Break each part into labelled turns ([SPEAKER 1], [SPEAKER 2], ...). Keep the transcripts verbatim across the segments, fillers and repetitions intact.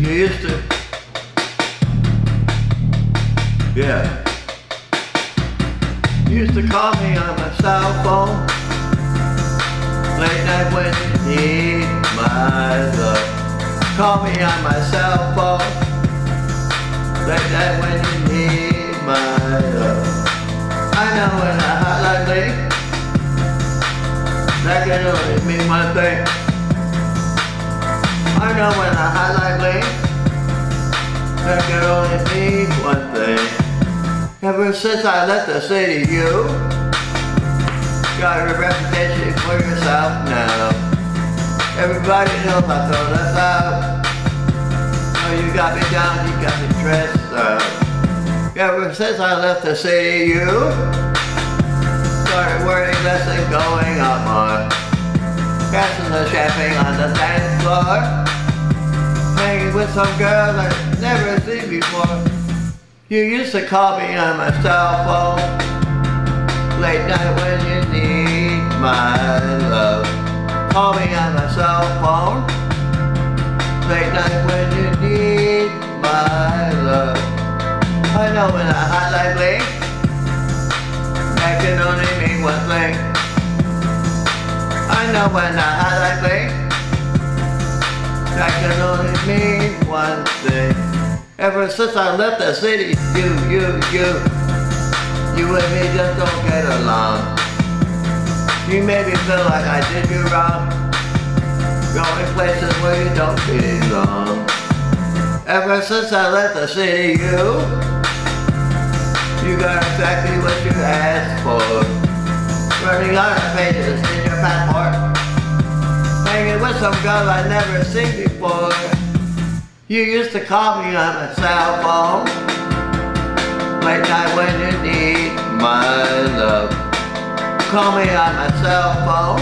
[SPEAKER 1] You used to, yeah. You used to call me on my cell phone, late night when you need my love. Call me on my cell phone, late night when you need my love. I know when I hotline bling, that can only mean one thing. I know when I hotline bling, that can only mean one thing. Ever since I left the city, you got a reputation for yourself now. Everybody knows I throw that out. Oh, you got me down, you got me stressed out. Ever since I left the city, you started worrying less and going out more. Passing the champagne on the dance floor, hanging with some girls I've never seen before. You used to call me on my cell phone, late night when you need my love. Call me on my cell phone, late night when you need my love. I know when I hotline bling, that can only mean one thing. I know when I hotline bling, that can only mean one thing. Ever since I left the city, you, you, you, you and me just don't get along. You made me feel like I did you wrong, going places where you don't belong. Ever since I left the city, you, you got exactly what you asked for. Running out of pages in your passport, hanging with some girl I never seen before. You used to call me on my cell phone, late night when you need my love. Call me on my cell phone,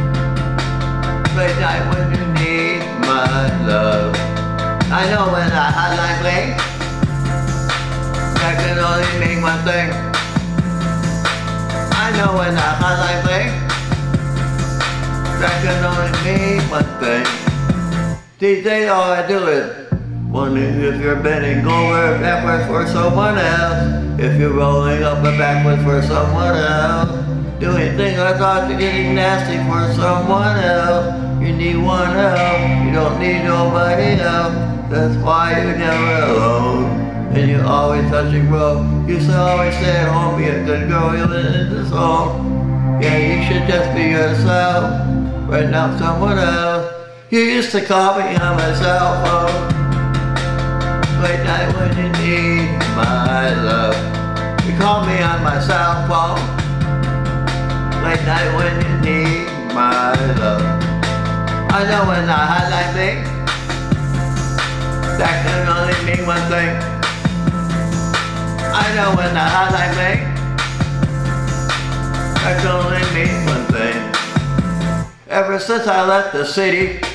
[SPEAKER 1] late night when you need my love. I know when I hotline bling, that can only mean one thing. I know when I hotline bling, that can only mean one thing. These days all I do is wondering if you're bending over backwards for someone else, if you're rolling up and backwards for someone else, doing things I thought you're getting nasty for someone else. You need one else, you don't need nobody else. That's why you're never alone, and you're always touching rope. You used to always stay at home, be a good girl, you live in this home. Yeah, you should just be yourself, right now someone else. You used to call me on my cell phone, late night when you need my love. You call me on my cell phone, late night when you need my love. I know when I hotline bling, that can only mean one thing. I know when I hotline bling, that can only mean one thing. Ever since I left the city,